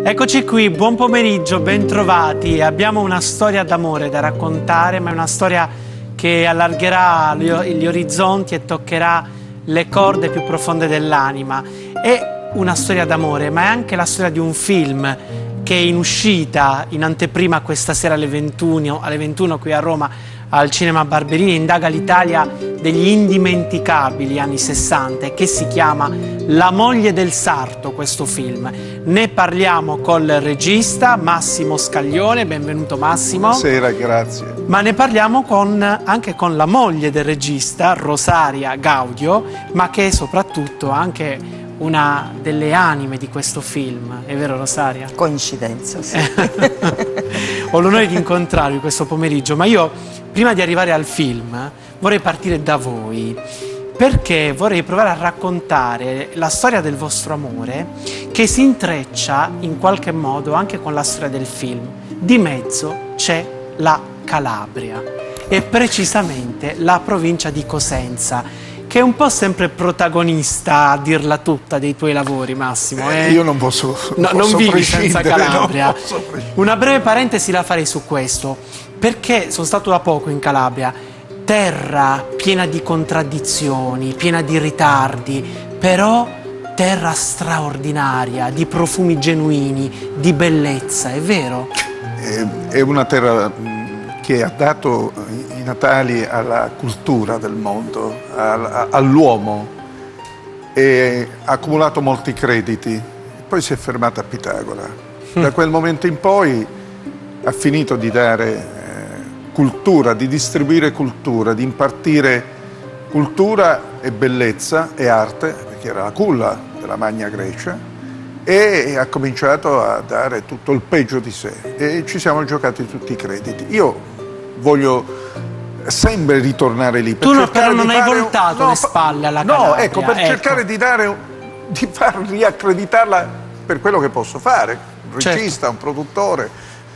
Eccoci qui, buon pomeriggio, bentrovati. Abbiamo una storia d'amore da raccontare, ma è una storia che allargherà gli orizzonti e toccherà le corde più profonde dell'anima. È una storia d'amore, ma è anche la storia di un film che è in uscita, in anteprima questa sera alle 21 qui a Roma, al Cinema Barberini. Indaga l'Italia degli indimenticabili anni 60 e che si chiama La moglie del sarto, questo film. Ne parliamo col regista Massimo Scaglione. Benvenuto Massimo. Buonasera, grazie. Ma ne parliamo anche con la moglie del regista, Rosaria Gaudio, ma che è soprattutto anche una delle anime di questo film. È vero, Rosaria? Coincidenza, sì. Ho l'onore di incontrarvi questo pomeriggio, ma io, prima di arrivare al film, vorrei partire da voi, perché vorrei provare a raccontare la storia del vostro amore, che si intreccia in qualche modo anche con la storia del film. Di mezzo c'è la Calabria, e precisamente la provincia di Cosenza, che è un po' sempre protagonista, a dirla tutta, dei tuoi lavori, Massimo. Io non posso, non vivi senza Calabria. No, una breve parentesi la farei su questo, perché sono stato da poco in Calabria, terra piena di contraddizioni, piena di ritardi, però terra straordinaria, di profumi genuini, di bellezza, è vero? È una terra che ha dato i natali alla cultura del mondo, all'uomo, e ha accumulato molti crediti. Poi si è fermata a Pitagora. Da quel momento in poi ha finito di dare cultura, di distribuire cultura, di impartire cultura e bellezza e arte, perché era la culla della Magna Grecia, e ha cominciato a dare tutto il peggio di sé e ci siamo giocati tutti i crediti. Io voglio sempre ritornare lì. Però non hai voltato le spalle alla Calabria. No, ecco, per cercare di far riaccreditarla per quello che posso fare. Un regista, un produttore,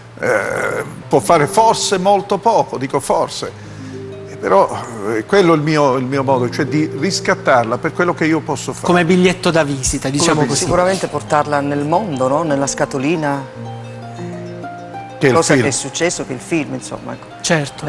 può fare forse molto poco, dico forse. Però quello è il mio modo, cioè di riscattarla per quello che io posso fare. Come biglietto da visita, diciamo così. Sicuramente portarla nel mondo, no? Nella scatolina. Cosa che è successo, che il film, insomma. Ecco. Certo.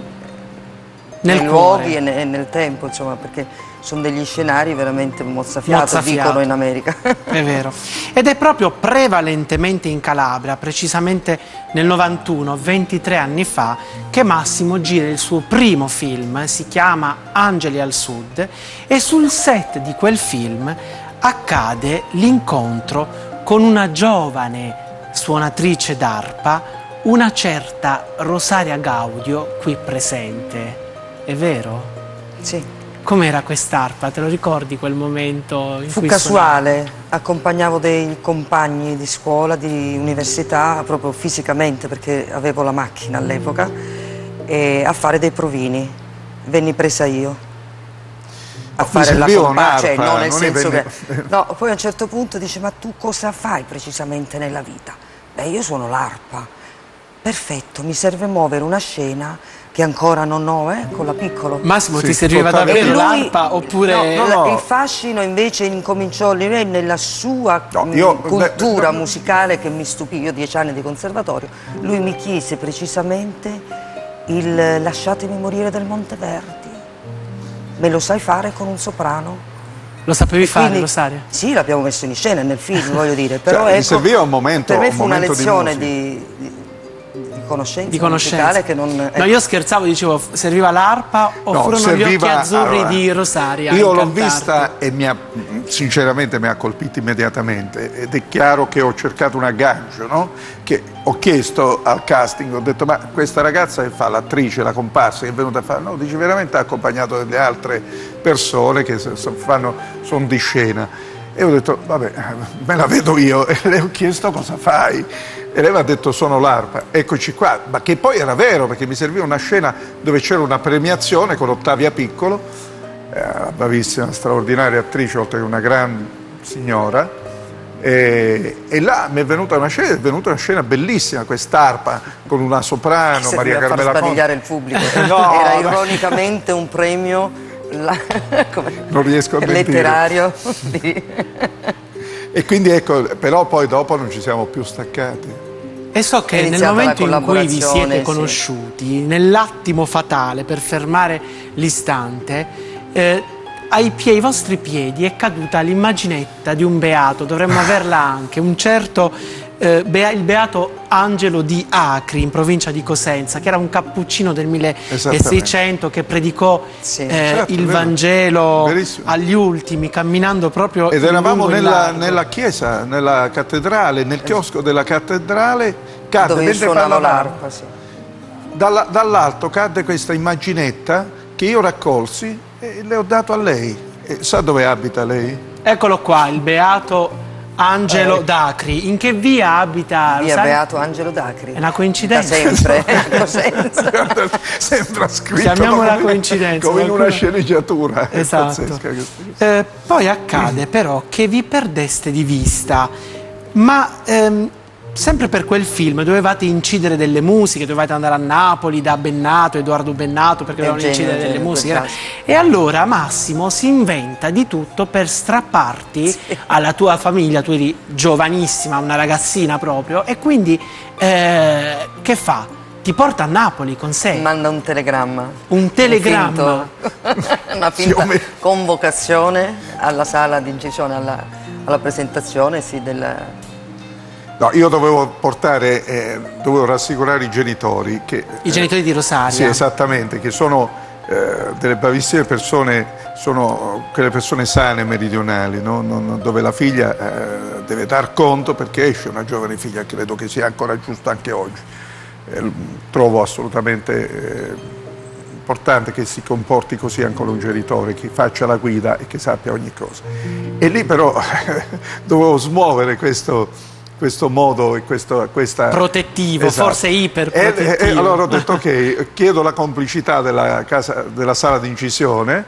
Nei luoghi e nel tempo, insomma, perché sono degli scenari veramente mozzafiato, dicono in America. È vero. Ed è proprio prevalentemente in Calabria, precisamente nel 91, 23 anni fa, che Massimo gira il suo primo film, si chiama Angeli al Sud, e sul set di quel film accade l'incontro con una giovane suonatrice d'arpa, una certa Rosaria Gaudio, qui presente. È vero? Sì. Com'era quest'arpa? Te lo ricordi quel momento in Fu cui casuale, suonavi? accompagnavo dei compagni di scuola, di università, proprio fisicamente, perché avevo la macchina all'epoca, e a fare dei provini. Venni presa io a fare la compagna, cioè, no, nel senso che... No, poi a un certo punto dice: ma tu cosa fai precisamente nella vita? Beh, io suono l'arpa. Perfetto, mi serve muovere una scena che ancora non ho, con la piccolo. Massimo, ti serviva davvero l'arpa oppure... No. Il fascino invece incominciò lì nella sua cultura musicale che mi stupì. Io 10 anni di conservatorio. Lui mi chiese precisamente il Lasciatemi morire del Monteverdi. Me lo sai fare con un soprano? Lo sapevi fare, Rosaria? Sì, l'abbiamo messo in scena nel film, voglio dire. Però mi serviva un momento. Per me fu una lezione di conoscenza musicale che non... No, io scherzavo, dicevo, serviva l'arpa o furono gli occhi azzurri di Rosaria? Io l'ho vista e sinceramente mi ha colpito immediatamente, ed è chiaro che ho cercato un aggancio, no? Che ho chiesto al casting, ho detto: ma questa ragazza che fa l'attrice, la comparsa che è venuta a fare, no, dice veramente ha accompagnato delle altre persone che sono di scena. E ho detto: vabbè, me la vedo io. E le ho chiesto: cosa fai? E lei mi ha detto: sono l'arpa. Eccoci qua. Ma che poi era vero, perché mi serviva una scena dove c'era una premiazione con Ottavia Piccolo, una bravissima, straordinaria attrice, oltre che una gran signora. E là mi è venuta una scena bellissima, quest'arpa con una soprano, Maria Carmela Conte. Per sparigliare il pubblico. Era ironicamente un premio non riesco a letterario. E quindi ecco, però poi dopo non ci siamo più staccati. E so che nel momento in cui vi siete conosciuti, nell'attimo fatale per fermare l'istante, ai vostri piedi è caduta l'immaginetta di un beato, dovremmo averla anche, un certo il beato Angelo di Acri, in provincia di Cosenza, che era un cappuccino del 1600 che predicò il Vangelo agli ultimi, camminando proprio ed eravamo nella chiesa, nella cattedrale, nel chiosco della cattedrale, cadde dove suonava l'arpa, dall'alto cadde questa immaginetta che io raccolsi e le ho dato a lei. E sa dove abita lei? Eccolo qua, il beato Angelo d'Acri. In che via abita? Via Beato Angelo d'Acri. È una coincidenza. Da sempre. Sembra scritto chiamiamola coincidenza, come in una sceneggiatura. Esatto. Poi accade però che vi perdeste di vista, ma sempre per quel film dovevate incidere delle musiche, dovevate andare a Napoli da Bennato, Edoardo Bennato, perché dovevano incidere delle musiche. E allora Massimo si inventa di tutto per strapparti alla tua famiglia. Tu eri giovanissima, una ragazzina proprio, e quindi che fa? Ti porta a Napoli con sé. Manda un telegramma. Un telegramma? Una finta convocazione alla sala di incisione, alla presentazione, del... No, io dovevo dovevo rassicurare i genitori che... I genitori di Rosaria? Sì, esattamente, che sono delle bravissime persone, sono quelle persone sane, meridionali, no? Dove la figlia deve dar conto, perché esce una giovane figlia, credo che sia ancora giusto anche oggi. Trovo assolutamente importante che si comporti così anche un genitore, che faccia la guida e che sappia ogni cosa. E lì però dovevo smuovere questo modo e questa... protettivo, esatto. Forse iperprotettivo. E allora ho detto ok, chiedo la complicità della sala di incisione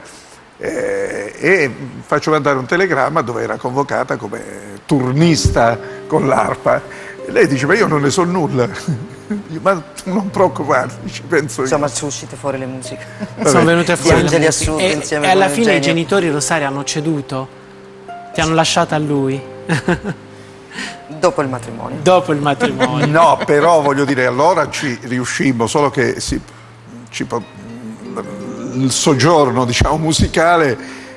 e faccio mandare un telegramma dove era convocata come turnista con l'arpa. E lei dice, ma io non ne so nulla. Ma non preoccuparti, ci penso io. Insomma, sono uscite fuori le musiche. Sono venute fuori le musiche. E alla fine i genitori Rosaria hanno ceduto? Ti hanno lasciata a lui? Dopo il matrimonio. Dopo il matrimonio. No, però voglio dire, allora ci riuscimmo, solo che il soggiorno, diciamo, musicale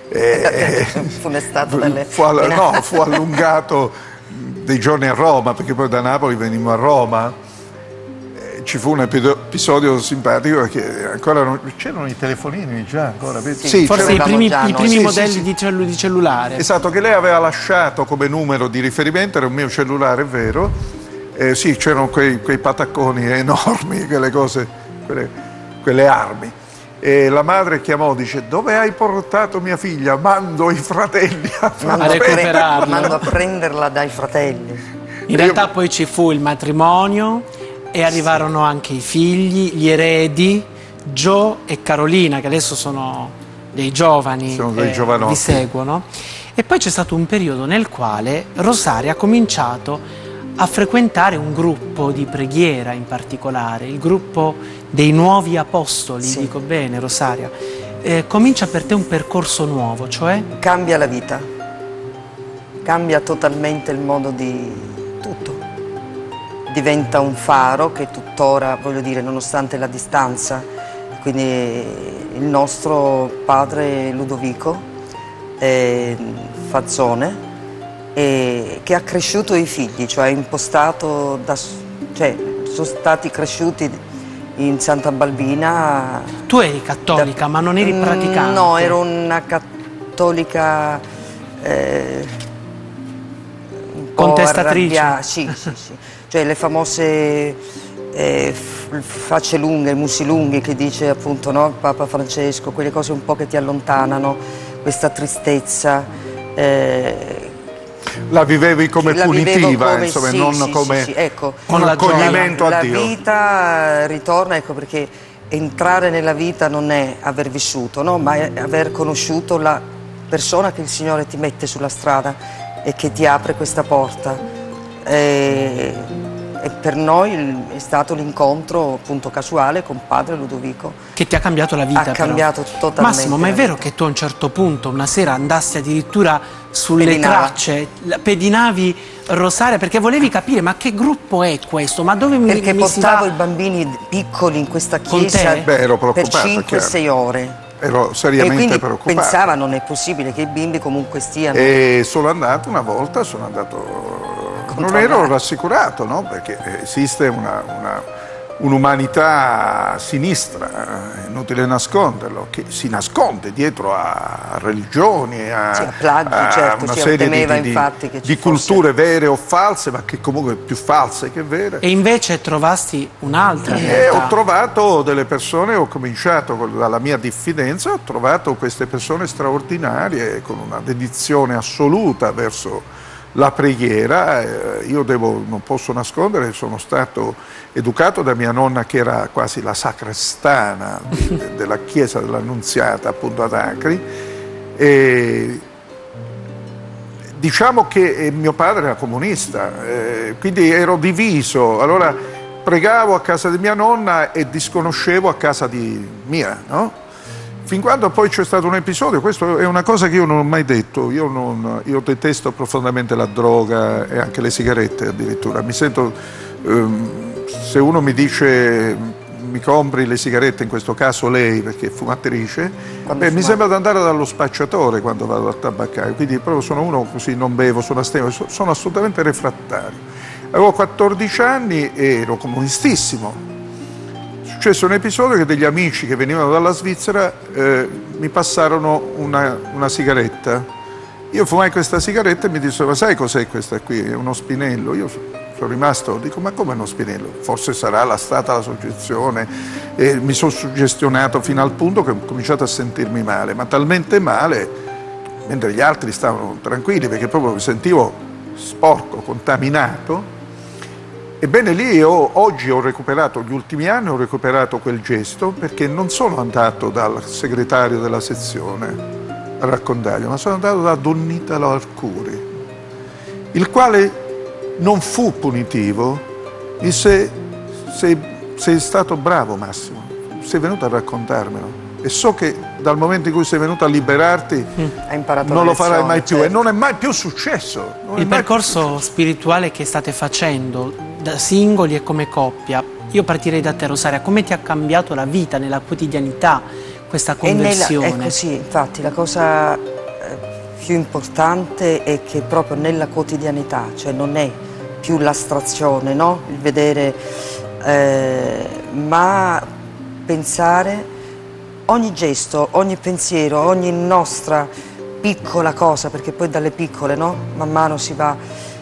fu allungato dei giorni a Roma, perché poi da Napoli venimmo a Roma. Ci fu un episodio simpatico perché ancora non c'erano i telefonini già ancora, sì, forse i primi modelli di cellulare. Esatto, che lei aveva lasciato come numero di riferimento, era un mio cellulare, è vero. Sì, c'erano quei patacconi enormi, quelle cose, quelle armi. E la madre chiamò, dice, dove hai portato mia figlia? Mando i fratelli a recuperarla. Mando a prenderla dai fratelli. In realtà poi ci fu il matrimonio e arrivarono anche i figli, gli eredi, Gio e Carolina, che adesso sono dei giovani, vi seguono. E poi c'è stato un periodo nel quale Rosaria ha cominciato a frequentare un gruppo di preghiera in particolare, il gruppo dei nuovi apostoli, dico bene Rosaria. Comincia per te un percorso nuovo, cioè? Cambia la vita, cambia totalmente il modo di tutto. Diventa un faro che tuttora, voglio dire, nonostante la distanza, quindi il nostro padre Ludovico Fazzone, che ha cresciuto i figli, cioè ha impostato, sono stati cresciuti in Santa Balbina. Tu eri cattolica, ma non eri praticante? No, ero una cattolica contestatrice? Sì. Cioè le famose facce lunghe, musi lunghi che dice appunto, no, Papa Francesco, quelle cose un po' che ti allontanano, questa tristezza. La vivevi come punitiva, insomma, non come ecco, un accoglimento a Dio. La vita ritorna, ecco, perché entrare nella vita non è aver vissuto, no? Ma è aver conosciuto la persona che il Signore ti mette sulla strada e che ti apre questa porta. E per noi è stato l'incontro appunto casuale con padre Ludovico. Che ti ha cambiato la vita. Ha cambiato totalmente. Massimo, ma è la vero vita. che tu a un certo punto, una sera, andassi addirittura sulle Pedinava. tracce, pedinavi Rosaria, perché volevi capire ma che gruppo è questo? Ma dove Perché mi si portavo va? i bambini piccoli in questa Con chiesa te? Beh, ero per preoccupato, 5-6 ore. Ero E seriamente quindi preoccupato. pensava non è possibile che i bimbi comunque stiano. E sono andato una volta, non ero rassicurato, no? Perché esiste un'umanità sinistra, è inutile nasconderlo, che si nasconde dietro a religioni, Sì, a plagi, certo, una si serie temeva infatti che ci di culture vere o false, ma che comunque più false che vere. E invece trovasti un'altra E realtà. ho trovato delle persone, ho cominciato dalla mia diffidenza, ho trovato queste persone straordinarie con una dedizione assoluta verso la preghiera. Io non posso nascondere, sono stato educato da mia nonna che era quasi la sacrestana della chiesa dell'Annunziata appunto ad Acri, e diciamo che mio padre era comunista, quindi ero diviso, allora pregavo a casa di mia nonna e disconoscevo a casa di mia, no? Fin quando poi c'è stato un episodio, questo è una cosa che io non ho mai detto, io detesto profondamente la droga e anche le sigarette addirittura, mi sento, se uno mi dice mi compri le sigarette, in questo caso lei perché è fumatrice, mi sembra di andare dallo spacciatore quando vado al tabaccaio, quindi proprio sono uno così, non bevo, sono astemio, sono assolutamente refrattario. Avevo 14 anni e ero comunistissimo. È successo un episodio che degli amici che venivano dalla Svizzera mi passarono una sigaretta. Io fumai questa sigaretta e mi dissero: ma sai cos'è questa qui? È uno spinello. Io sono rimasto, dico: ma come uno spinello? Forse sarà stata la soggezione. E mi sono suggestionato fino al punto che ho cominciato a sentirmi male, ma talmente male, mentre gli altri stavano tranquilli, perché proprio mi sentivo sporco, contaminato. Ebbene lì oggi ho recuperato, gli ultimi anni ho recuperato quel gesto, perché non sono andato dal segretario della sezione a raccontargli, ma sono andato da Don Italo Arcuri, il quale non fu punitivo, disse: sei stato bravo Massimo, sei venuto a raccontarmelo e so che dal momento in cui sei venuto a liberarti Ha imparato non la lo farai lezione, mai più, certo. e non è mai più successo. Il percorso spirituale che state facendo da singoli e come coppia, io partirei da te Rosaria, come ti ha cambiato la vita nella quotidianità questa conversione? È così, infatti la cosa più importante è che proprio nella quotidianità, cioè non è più l'astrazione, no? Il vedere, ma pensare ogni gesto, ogni pensiero, ogni nostra piccola cosa, perché poi dalle piccole, no? Man mano si va.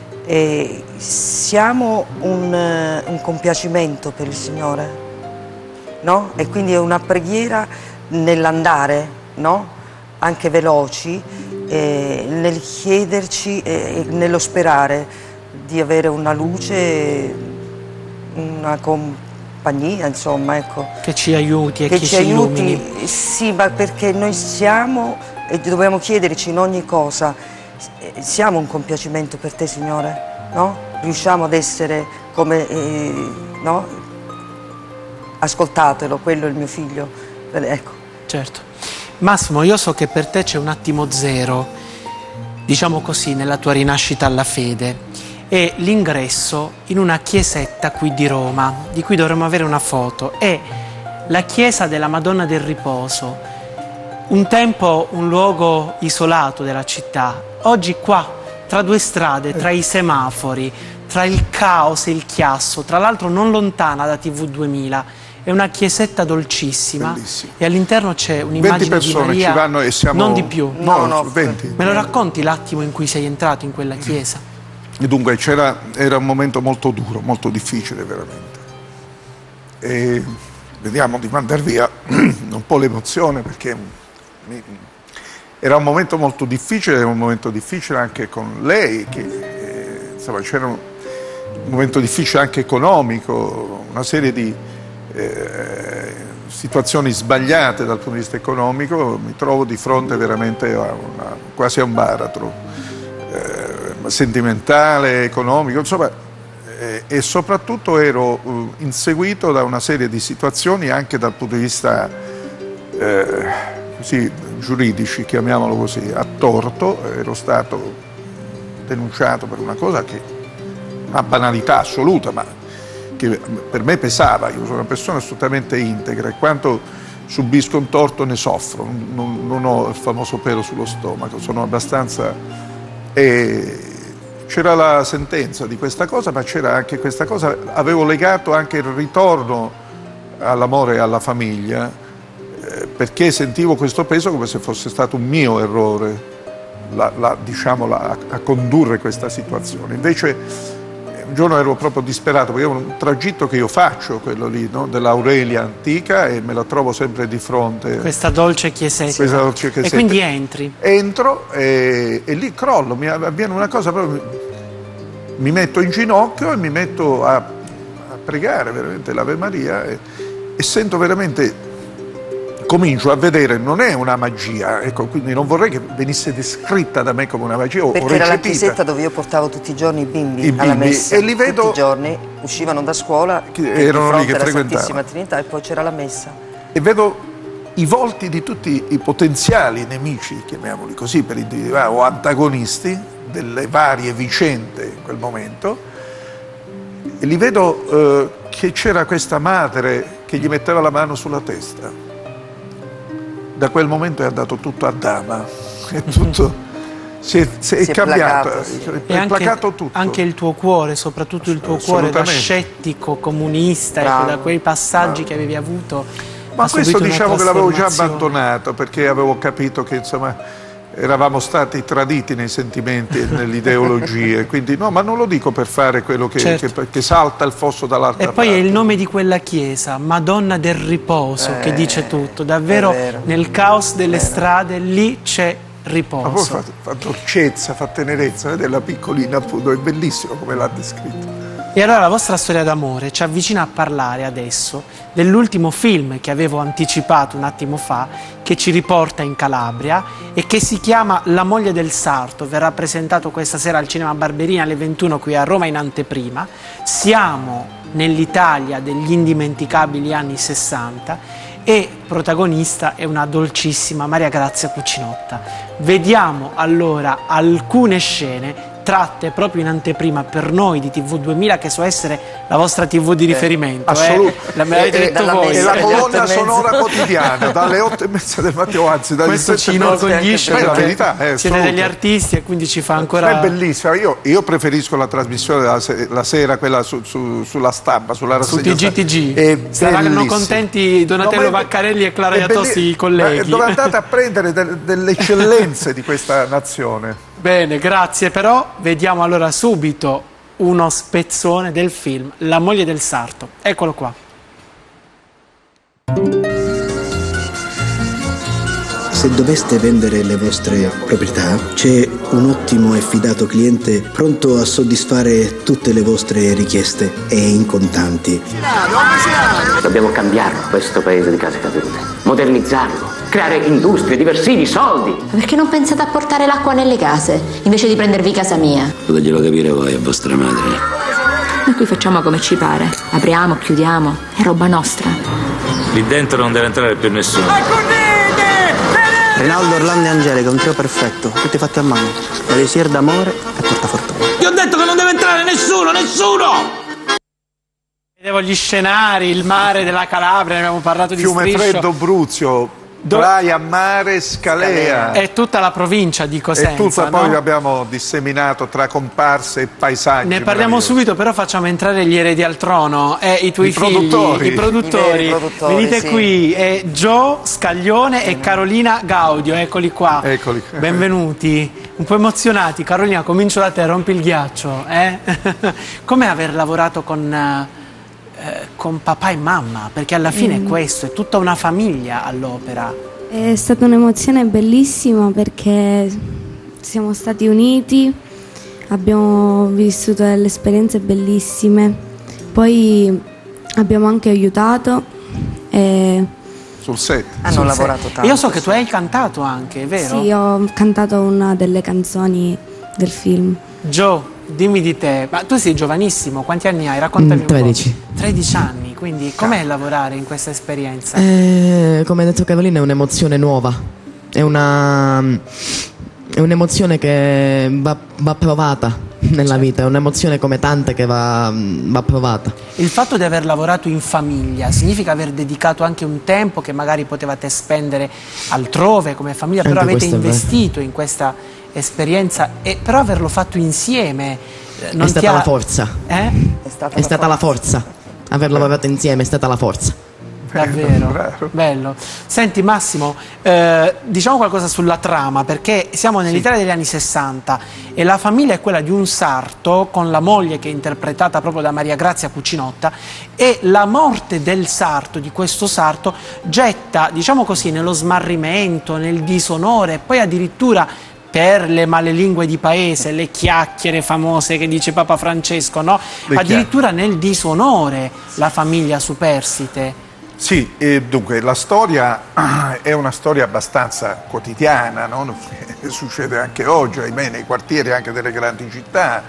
Siamo un compiacimento per il Signore, no? E quindi è una preghiera nell'andare, no? Anche veloci, nel chiederci e nello sperare di avere una luce, una compagnia, insomma, ecco. Che ci aiuti e Che che ci ci illumini. aiuti, sì, ma perché noi siamo e dobbiamo chiederci in ogni cosa: siamo un compiacimento per te, Signore, no? Riusciamo ad essere come, no? Ascoltatelo, quello è il mio figlio, ecco. Certo. Massimo, io so che per te c'è un attimo zero, diciamo così, nella tua rinascita alla fede. È l'ingresso in una chiesetta qui di Roma, di cui dovremmo avere una foto. È la chiesa della Madonna del Riposo, un tempo un luogo isolato della città. Oggi qua, tra due strade, tra i semafori, tra il caos e il chiasso, tra l'altro non lontana da TV 2000, è una chiesetta dolcissima. Bellissima. E all'interno c'è 20 un'immagine di persone Maria, ci vanno e siamo... non di più. No, 20. Me lo racconti l'attimo in cui sei entrato in quella chiesa? E dunque era un momento molto duro, molto difficile veramente. E vediamo di mandar via un po' l'emozione, perché era un momento molto difficile, era un momento difficile anche con lei, che insomma c'era un momento difficile anche economico, una serie di situazioni sbagliate dal punto di vista economico. Mi trovo di fronte veramente a quasi a un baratro sentimentale, economico, insomma e soprattutto ero inseguito da una serie di situazioni anche dal punto di vista così, giuridici, chiamiamolo così, a torto. Ero stato denunciato per una cosa che una banalità assoluta, ma che per me pesava. Io sono una persona assolutamente integra e quanto subisco un torto ne soffro, non ho il famoso pelo sullo stomaco, sono abbastanza... C'era la sentenza di questa cosa, ma c'era anche questa cosa, avevo legato anche il ritorno all'amore e alla famiglia, perché sentivo questo peso come se fosse stato un mio errore diciamo, a condurre questa situazione. Invece un giorno ero proprio disperato, perché è un tragitto che io faccio, quello lì, no? Dell'Aurelia antica, e me la trovo sempre di fronte. Questa dolce chiesetta. Questa dolce chiesetta. E quindi entri. Entro e lì crollo, mi avviene una cosa proprio... Mi metto in ginocchio e mi metto a pregare veramente l'Ave Maria e sento veramente... Comincio a vedere, non è una magia, ecco, quindi non vorrei che venisse descritta da me come una magia o perché era la chiesetta dove io portavo tutti i giorni i bimbi alla messa, e li vedo, tutti i giorni uscivano da scuola erano lì che alla frequentavano Santissima Trinità, e poi c'era la messa e vedo i volti di tutti i potenziali nemici, chiamiamoli così per individuare, o antagonisti delle varie vicende in quel momento, e li vedo che c'era questa madre che gli metteva la mano sulla testa. Da quel momento è andato tutto a dama, è tutto, si è cambiato, placato, sì. È placato tutto. Anche il tuo cuore, soprattutto il tuo cuore da scettico, comunista, ecco, da quei passaggi che avevi avuto. Ma questo diciamo che l'avevo già abbandonato, perché avevo capito che insomma eravamo stati traditi nei sentimenti e nelle ideologie, quindi no, ma non lo dico per fare quello che salta il fosso dall'altra parte. E poi è il nome di quella chiesa, Madonna del Riposo, che dice tutto. Davvero nel caos delle strade lì c'è riposo. Ma poi fa dolcezza, fa tenerezza, vedete la piccolina appunto, è bellissimo come l'ha descritto. E allora la vostra storia d'amore ci avvicina a parlare adesso dell'ultimo film che avevo anticipato un attimo fa, che ci riporta in Calabria e che si chiama La moglie del sarto. Verrà presentato questa sera al Cinema Barberini alle 21 qui a Roma in anteprima. Siamo nell'Italia degli indimenticabili anni 60 e protagonista è una dolcissima Maria Grazia Cucinotta. Vediamo allora alcune scene tratte proprio in anteprima per noi di TV2000, che so essere la vostra TV di riferimento. Assolutamente. Me l'avete detto voi. È la colonna sonora quotidiana, dalle 8:30 del mattino, anzi dalle 7:30. Questo ci inorgoglisce perché la verità, siete degli artisti e quindi ci fa ancora... È bellissima, io preferisco la trasmissione la sera, quella sulla stampa, sulla rassegna. Su TGTG. Saranno contenti Donatello Vaccarelli e Clara Iatossi, i colleghi. Dove andate a prendere delle eccellenze di questa nazione. Bene, grazie, però vediamo allora subito uno spezzone del film La moglie del sarto. Eccolo qua. Se doveste vendere le vostre proprietà, c'è un ottimo e fidato cliente pronto a soddisfare tutte le vostre richieste e in contanti. Dobbiamo cambiarlo, questo paese di case cadute, modernizzarlo, creare industrie, diversivi, soldi. Perché non pensate a portare l'acqua nelle case, invece di prendervi casa mia? Fateglielo capire voi a vostra madre. Noi qui facciamo come ci pare. Apriamo, chiudiamo, è roba nostra. Lì dentro non deve entrare più nessuno. Rinaldo, Orlando e Angelica, un trio perfetto, tutti fatti a mano. Elisir d'amore e portafortuna. Ti ho detto che non deve entrare nessuno, nessuno! Vedevo gli scenari, il mare della Calabria, ne abbiamo parlato di Fiume Striscio. Freddo, Bruzio, Praia, Mare, Scalea. È tutta la provincia di Cosenza. E tutta, poi no? abbiamo disseminato tra comparse e paesaggi. Ne parliamo subito, però facciamo entrare gli eredi al trono, i tuoi figli, i produttori. Venite qui, Gio Scaglione e Carolina Gaudio, eccoli qua. Eccoli. Benvenuti. Un po' emozionati. Carolina, comincio da te, rompi il ghiaccio. Com'è aver lavorato con papà e mamma, perché alla fine è questo, è tutta una famiglia all'opera. È stata un'emozione bellissima perché siamo stati uniti, abbiamo vissuto delle esperienze bellissime, poi abbiamo anche aiutato sul set. Hanno lavorato tanto. Io so che tu hai cantato anche, è vero? Sì, ho cantato una delle canzoni del film. Gio, dimmi di te, ma tu sei giovanissimo, quanti anni hai? Raccontami un 13. po'. 13 anni, quindi com'è lavorare in questa esperienza? Come ha detto Cavolina, è un'emozione nuova, è un'emozione che va provata nella vita, è un'emozione come tante che va provata. Il fatto di aver lavorato in famiglia significa aver dedicato anche un tempo che magari potevate spendere altrove come famiglia, però Anche avete questo è vero. investito in questa esperienza e però averlo fatto insieme non È stata la forza. Eh? È stata la forza. Aver lavorato insieme è stata la forza. Davvero, bello. Senti Massimo, diciamo qualcosa sulla trama, perché siamo nell'Italia degli anni 60 e la famiglia è quella di un sarto con la moglie che è interpretata proprio da Maria Grazia Cucinotta, e la morte del sarto, di questo sarto, getta, diciamo così, nello smarrimento, nel disonore, poi addirittura per le malelingue di paese, le chiacchiere famose che dice Papa Francesco, no? Addirittura nel disonore la famiglia superstite. Sì, dunque la storia è una storia abbastanza quotidiana, no? Succede anche oggi, ahimè, nei quartieri anche delle grandi città.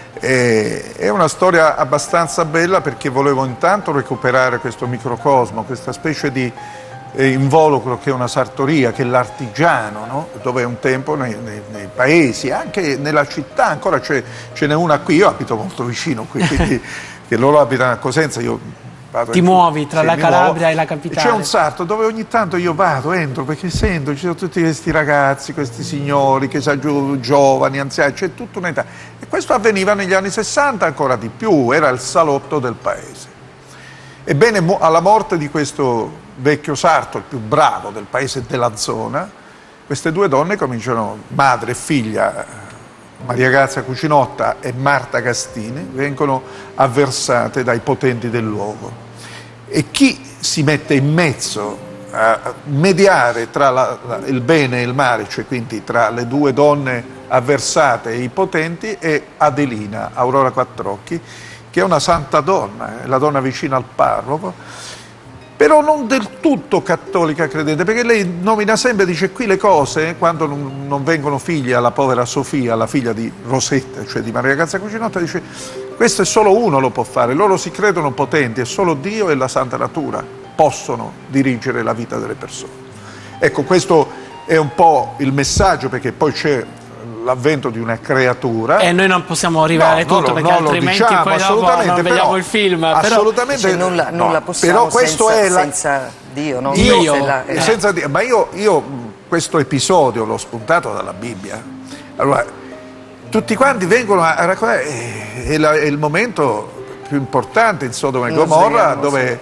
È una storia abbastanza bella perché volevo intanto recuperare questo microcosmo, questa specie di involucro che è una sartoria, che è l'artigiano, no? Dove un tempo nei paesi, anche nella città, ancora ce n'è una qui, io abito molto vicino qui, quindi che loro abitano a Cosenza, io ti muovi tra la Calabria e la capitale. C'è un sarto dove ogni tanto io vado, entro, perché sento, ci sono tutti questi ragazzi, questi signori, che giovani, anziani, c'è tutta un'età. E questo avveniva negli anni 60 ancora di più, era il salotto del paese. Ebbene, alla morte di questo vecchio sarto, il più bravo del paese e della zona, queste due donne cominciano, madre e figlia, Maria Grazia Cucinotta e Marta Castini, vengono avversate dai potenti del luogo. E chi si mette in mezzo a mediare tra il bene e il male, cioè quindi tra le due donne avversate e i potenti, è Adelina Aurora Quattrocchi, che è una santa donna, è la donna vicina al parroco, però non del tutto cattolica credente, perché lei nomina sempre, dice qui le cose, quando non vengono figli alla povera Sofia, la figlia di Rosetta, cioè di Maria Grazia Cucinotta, dice questo è solo uno lo può fare, loro si credono potenti, è solo Dio e la Santa Natura possono dirigere la vita delle persone. Ecco, questo è un po' il messaggio, perché poi c'è l'avvento di una creatura e noi non possiamo rivelare tutto, perché altrimenti diciamo, poi dopo non vediamo il film, assolutamente cioè, non la possiamo, però questo senza Dio, no? Senza Dio. Ma io questo episodio l'ho spuntato dalla Bibbia. Allora tutti quanti vengono a raccontare, è il momento più importante in Sodoma e Gomorra, dove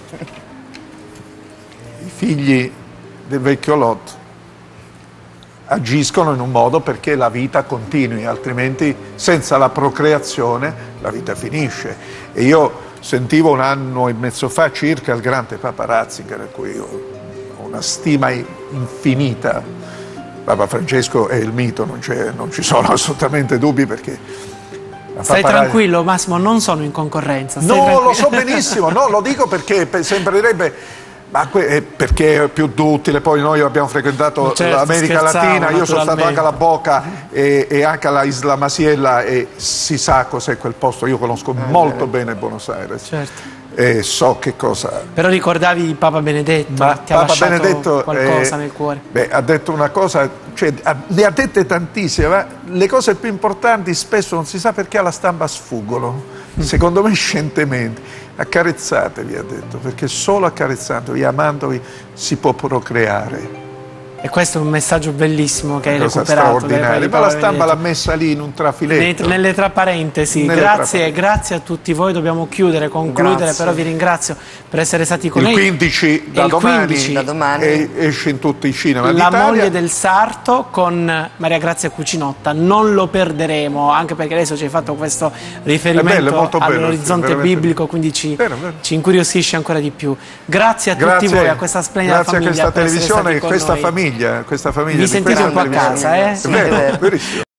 i figli del vecchio Lot agiscono in un modo perché la vita continui, altrimenti senza la procreazione la vita finisce. E io sentivo un anno e mezzo fa circa il grande Papa Ratzinger, a cui io ho una stima infinita. Papa Francesco è il mito, non ci sono assolutamente dubbi, perché stai tranquillo Massimo, non sono in concorrenza. No, lo so benissimo, no, lo dico perché sembrerebbe... Ma perché è più duttile, poi noi abbiamo frequentato l'America Latina, io sono stato anche alla Boca e anche alla Isla Masiella e si sa cos'è quel posto, io conosco molto bene Buenos Aires. Certo. E so che cosa... Però ricordavi Papa Benedetto, ti ha lasciato Benedetto, qualcosa nel cuore? Beh, ha detto una cosa, cioè, ne ha dette tantissime, ma le cose più importanti spesso non si sa perché alla stampa sfuggono, secondo me scientemente. Accarezzatevi, ha detto, perché solo accarezzandovi, amandovi, si può procreare. E questo è un messaggio bellissimo che hai recuperato. Straordinario, ma la stampa l'ha messa lì in un trafiletto. Nelle tra parentesi. Grazie a tutti voi, dobbiamo concludere, però vi ringrazio per essere stati con noi. Il 15 da domani esce in tutti i cinema d'Italia. La moglie del sarto con Maria Grazia Cucinotta, non lo perderemo, anche perché adesso ci hai fatto questo riferimento all'orizzonte biblico, quindi ci incuriosisce ancora di più. Grazie a tutti voi, a questa splendida famiglia. Grazie a questa televisione e questa famiglia. Vi sentite un po' a casa, È vero, verissimo.